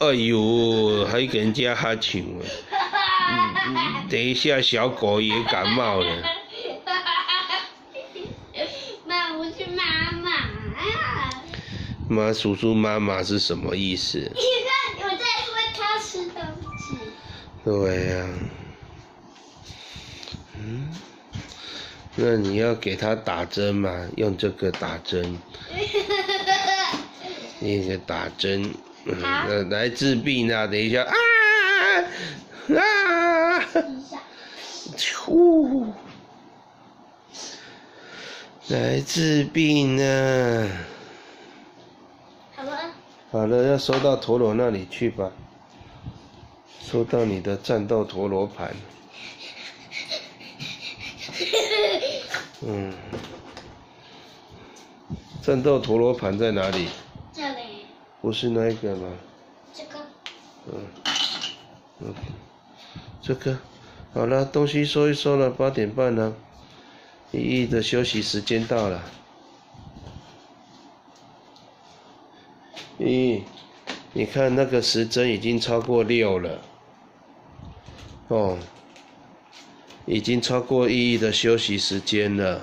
哎呦，还给人家哈欠了。等一下，小狗也感冒了。 妈，我是妈妈。 妈，叔叔妈妈是什么意思？ 你看，我在喂它吃东西。 对呀、那你要给它打针嘛？用这个打针。那个打针，来治病啊！等一下来治病啊！ 好了。 好了，要收到陀螺那里去吧。收到你的战斗陀螺盘。战斗陀螺盘在哪里？ 这里。 不是那一个吗？ 这个。 这个。好了，东西收一收了，8点半了。依依的休息时间到了。依依，你看那个时针已经超过6了。哦，已经超过依依的休息时间了。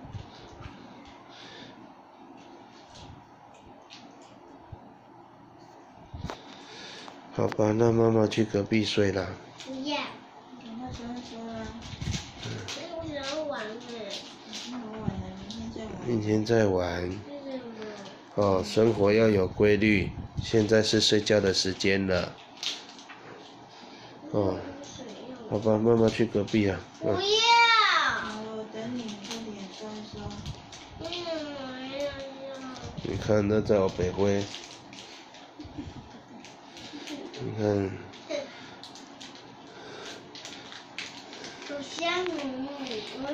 好吧，那妈妈去隔壁睡啦。 不要。赶快说啊。所以我想要玩明天再玩。哦，生活要有规律。现在是睡觉的时间了。哦，好吧，妈妈去隔壁啊。 不要。 我等你快点收一收。 你看那在我北灰。你看。 好香哦。